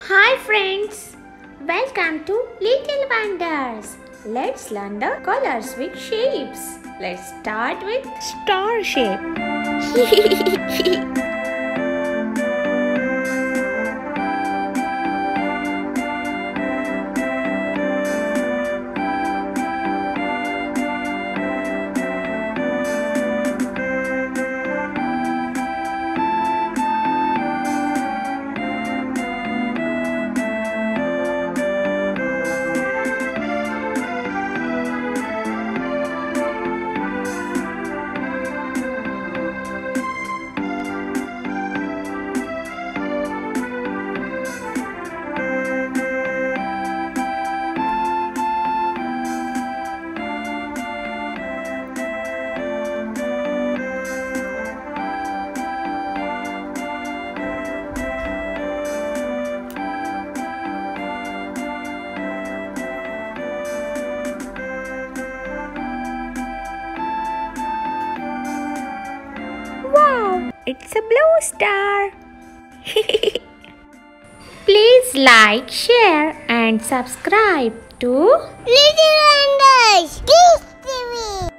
Hi friends, welcome to Little Wonders. Let's learn the colors with shapes. Let's start with star shape. Wow, it's a blue star. Please like, share and subscribe to Little Wonders. Please TV.